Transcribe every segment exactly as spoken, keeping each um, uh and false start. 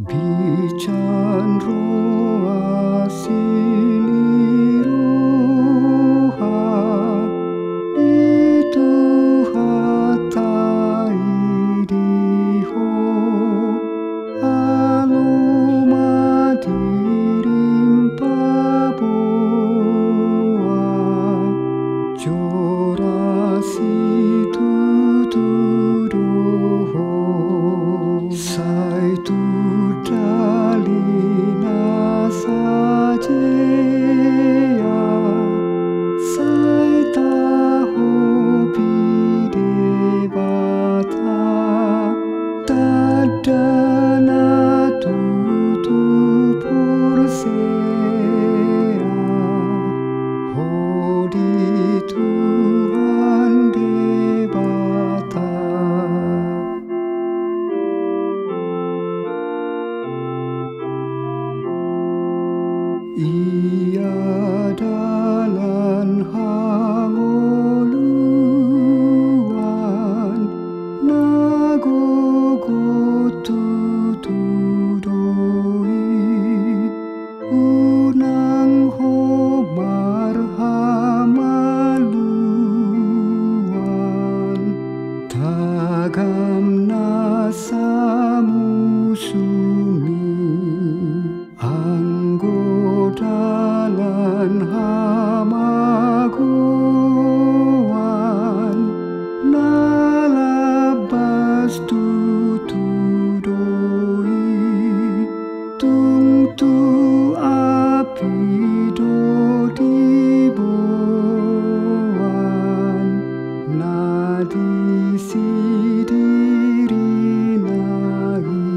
Bican roa sini roha itu hatai diho aluma dirim paboa jora situ tuduho sai tu dalina sajea sai taho bidebata tadana tutu pursea hodi Tuhan debata. Ia dalan hangoluan nagogo tutudoi unang homar hamaluan tagam nasamusumi anggodalan hamagoan nalabas tutudoi tungtu apido diboan nadi sidiri nagi.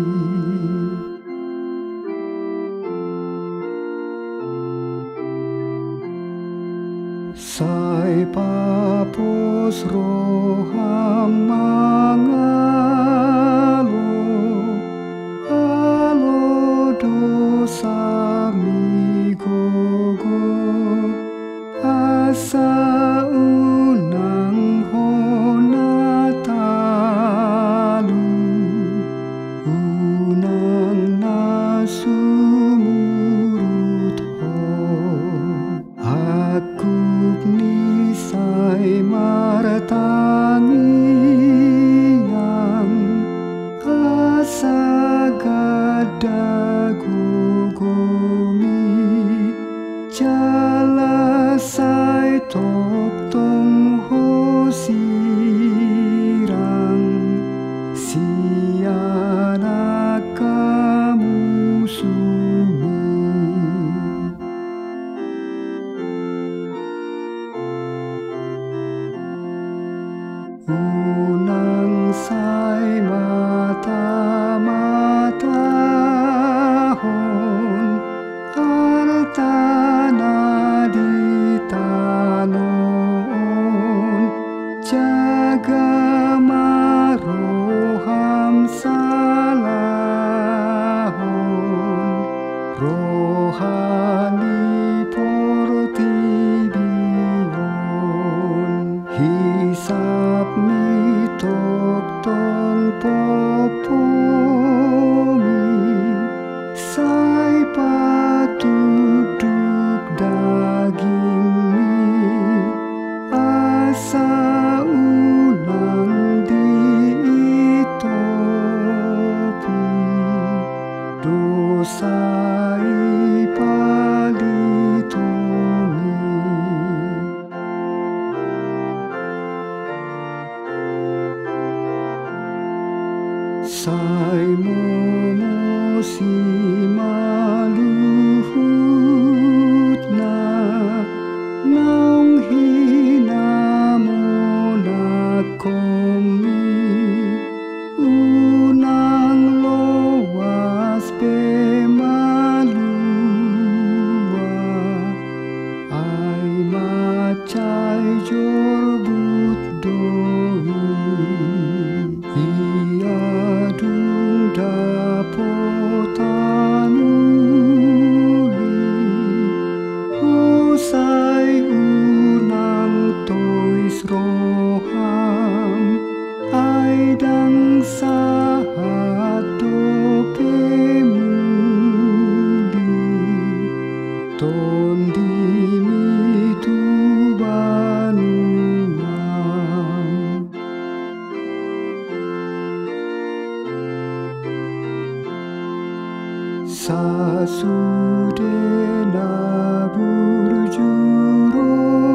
Sai papos roham mangalo alo dosa migogo asa unang honatalu unang nasumurut ho aku nisai martangiang asa gada gugomi jala sai tok tong hosirang siana kamu sumi. Unang sai mata-matahon hartana di tanon jaga maroham salahon rohani portibion hisap mitok tong popomi sai patuduk daging mi asa ulang diitopi dosai palitomi. Sai momo si maluhut na naong hinamo na komi unang lowas pe malua ay macay jorbut doi ia dung dapotan sasudena burjuro